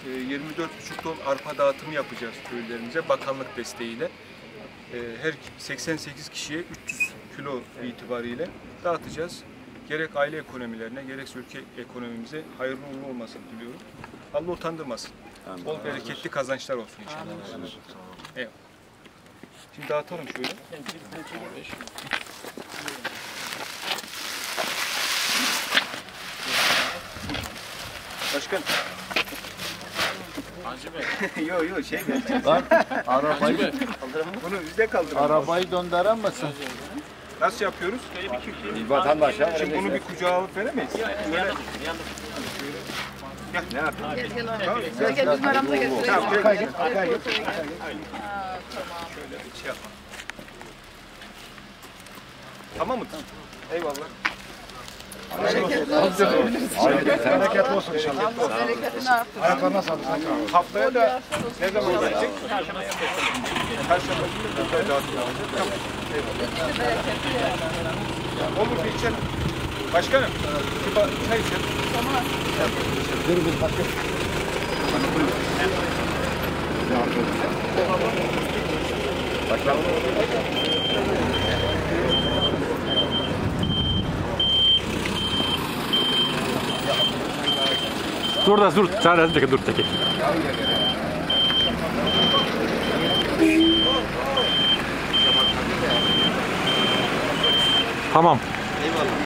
24,5 ton arpa dağıtımı yapacağız köylerimize bakanlık desteğiyle. Her 88 kişiye 300 kilo itibariyle dağıtacağız. Gerek aile ekonomilerine, gerekse ülke ekonomimize hayırlı uğurlu olmasını diliyorum. Allah utandırmasın. Bol bereketli kazançlar olsun inşallah. Evet. Şimdi dağıtalım şöyle. Başkan. Hacı Bey. Yok şey ben. Lan arabayı, Bunu bizde kaldıralım. arabayı döndüren misin? Nasıl yapıyoruz? Vatandaşa Şimdi bunu bir kucağa alıp veremeyiz. Şöyle. ne yapayım? Gel bizim aramıza gel. Tamam, gel. Gel. Tamam. Tamam. Şöyle bir şey yapalım. Tamam mı? Eyvallah. Bereketli olsun. Bereketli olsun inşallah. Bereketini artır. Ayaklarına sağlık. Haftaya da ne zaman gelecek? Perşembe günü de dağıtım yapacağız. Tamam. Eyvallah. Olur bir içelim. Başkanım, bir çay içelim. Tamam. Dur bir bakın. Başkanım. Dur. Sen resim çekin, dur çekin. Tamam. Eyvallah.